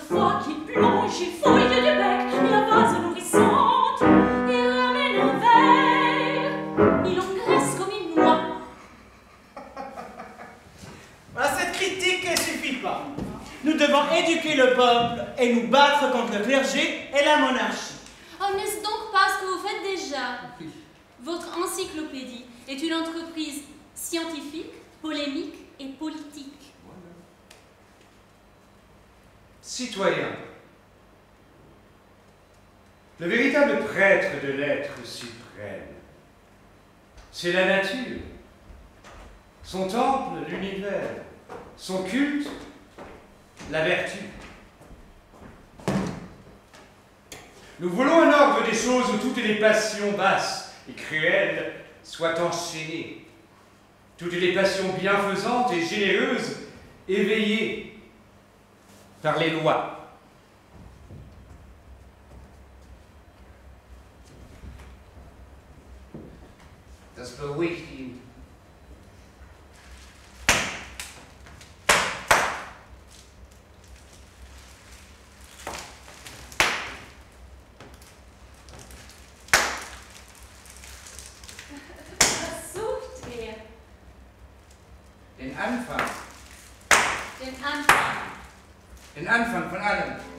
fois qu'il plonge, il fouille du bec la vase nourrissante et ramène un verre. Il engraisse comme une noix. Cette critique ne suffit pas. Nous devons éduquer le peuple et nous battre contre le clergé et la monarchie. Oh, n'est-ce donc pas ce que vous faites déjà? Votre encyclopédie est une entreprise scientifique, polémique et politique. Citoyen, le véritable prêtre de l'être suprême, c'est la nature, son temple, l'univers, son culte, la vertu. Nous voulons un ordre des choses où toutes les passions basses et cruelles soient enchaînées, toutes les passions bienfaisantes et généreuses éveillées par les lois. Das beruhigt ihn. Was sucht er? Den Anfang. Den Anfang. Den Anfang von allem.